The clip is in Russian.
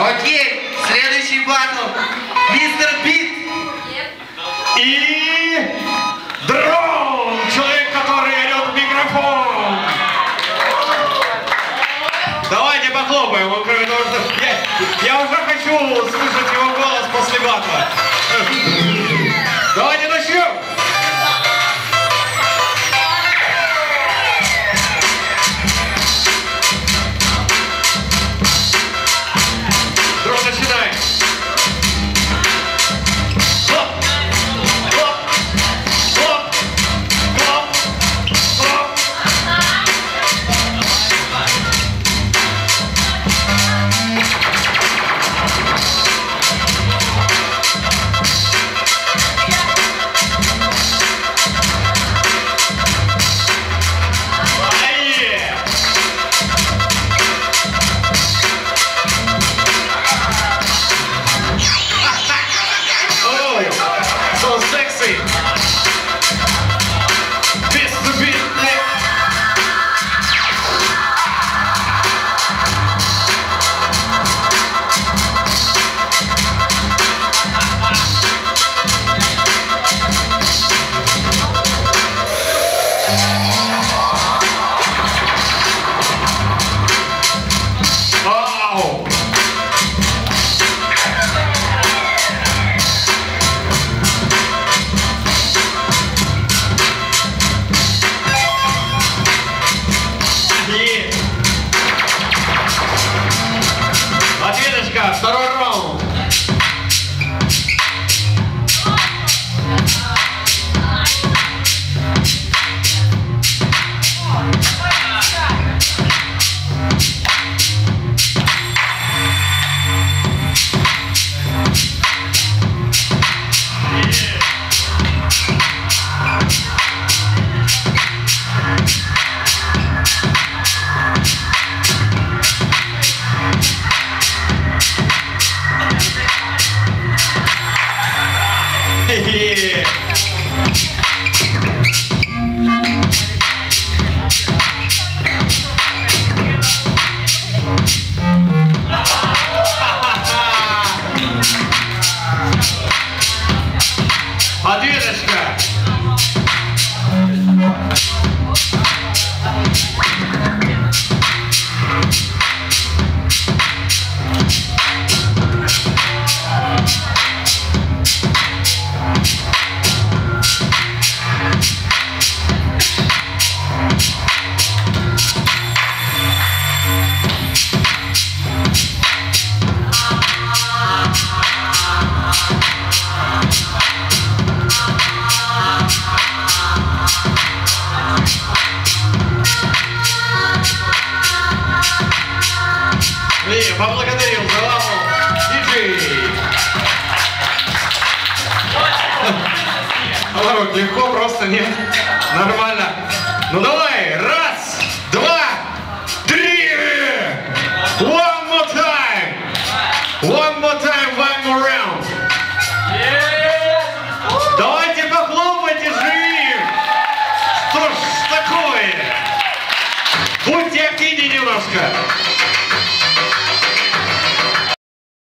Окей, следующий батл. Мистер Бит. И дрон, человек, который орет в микрофон. Давайте похлопаем, кроме того, что я уже хочу слышать его голос после батла. Давайте начнем. Дрон, начинай. So sexy. Mr. Beat. Oh. Ответочка, второй раунд. Ответочка. Поблагодарил за лаву диджей. Народ, легко, просто нет. Нормально. Ну давай, раз, два, три. One more time. One more time, one more round. Давайте похлопайте же. Что ж такое? Будьте активнее немножко.